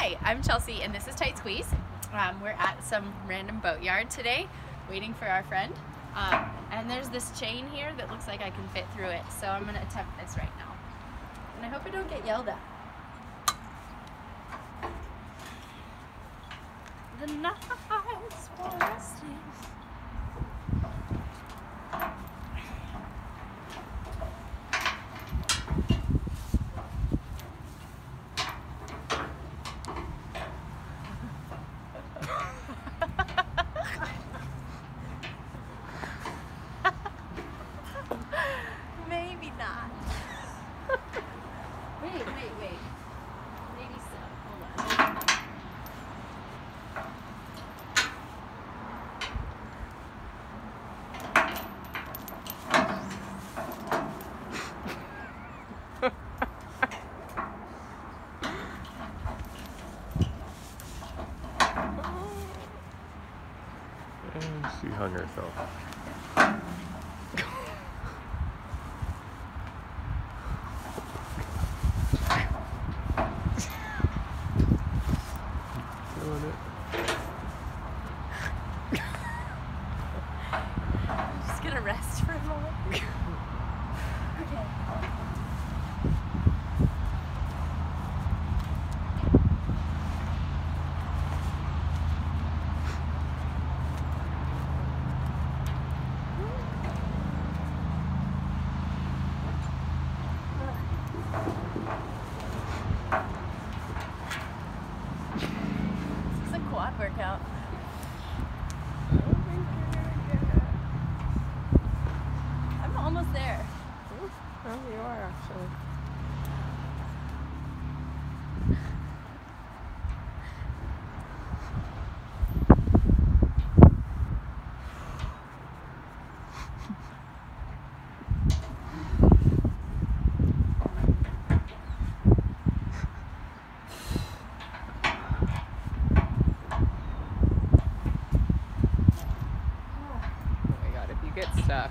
Hi, I'm Chelsea and this is Tight Squeeze. We're at some random boatyard today waiting for our friend. And there's this chain here that looks like I can fit through it, so I'm going to attempt this right now. And I hope I don't get yelled at. The nights were restless. Maybe not. Wait. Maybe so. Hold on. And she hung herself. Doing it. I'm just gonna rest for a moment. Okay. This is a quad workout. I'm almost there. Oh, you are actually. Oh my god, if you get stuck.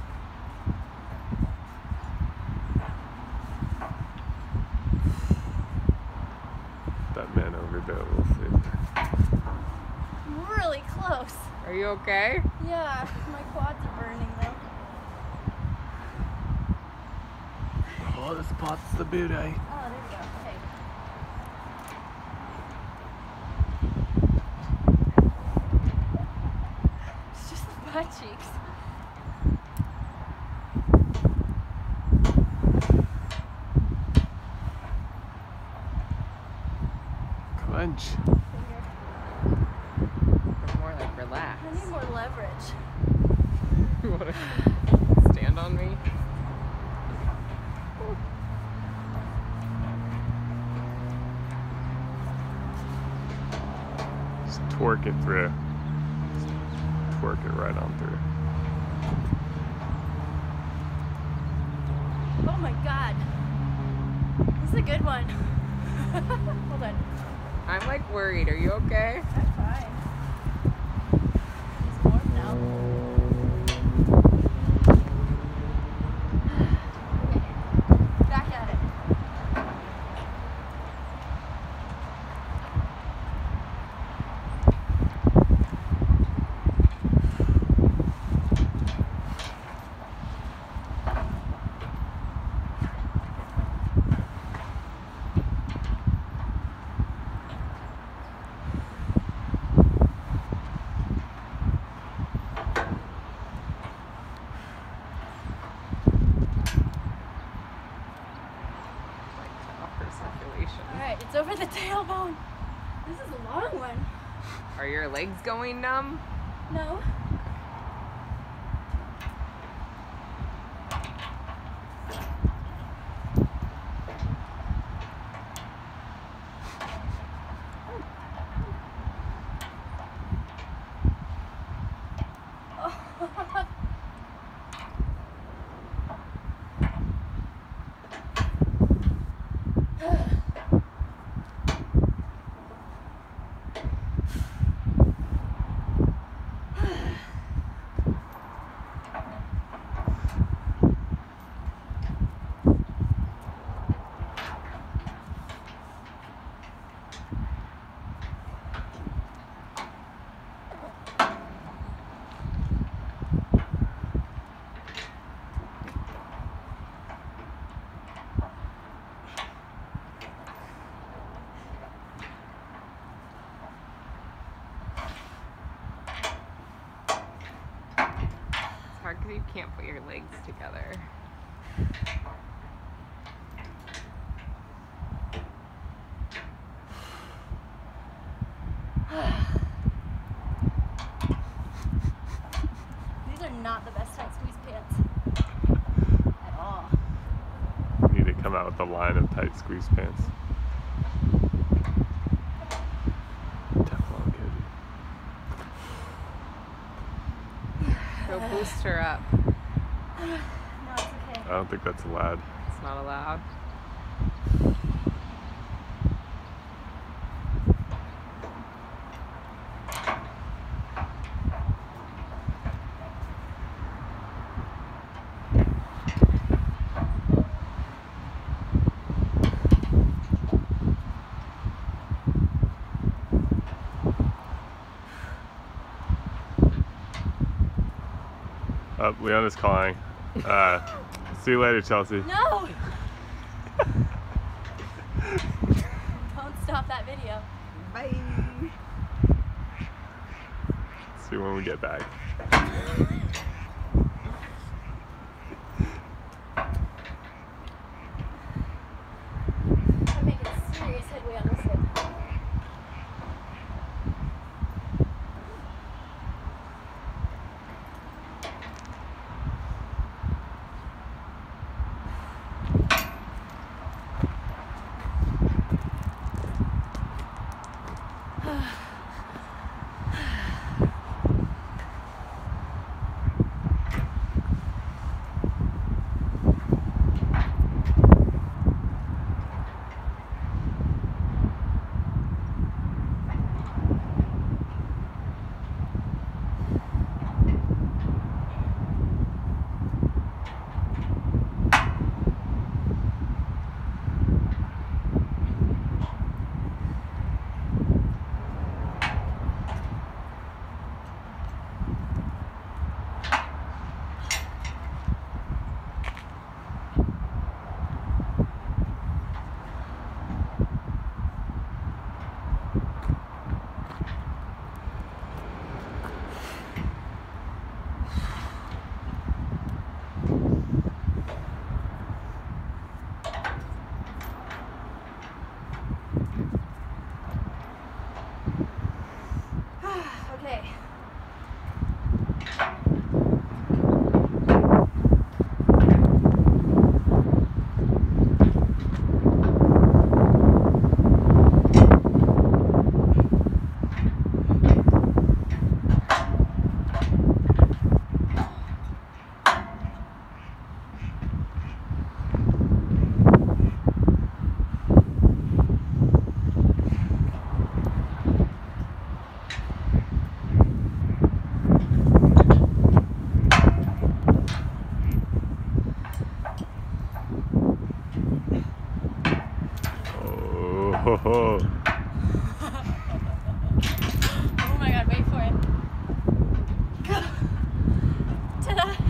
That man over there will save you. I'm really close. Are you okay? Yeah, my quads are burning though. Oh, this spot's the booty. Oh, there we go. Okay. It's just the butt cheeks. Clench. Finger. More like relax. I need more leverage. You wanna stand on me? Just torque it through. Just torque it right on through. Oh my god. This is a good one. Hold on. I'm like worried. Are you okay? I'm fine. It's warm now. Okay. Back at it. Alright, it's over the tailbone. This is a long one. Are your legs going numb? No. can't put your legs together. These are not the best tight squeeze pants at all. You need to come out with a line of tight squeeze pants. Teflon kid. Go boost her up. No, it's okay. I don't think that's allowed. It's not allowed. Oh, Leona's calling. See you later, Chelsea. No! Don't stop that video. Bye. See you when we get back. I'm making serious headway on this hip. Okay. Oh, Oh my god, wait for it. Go. Ta-da!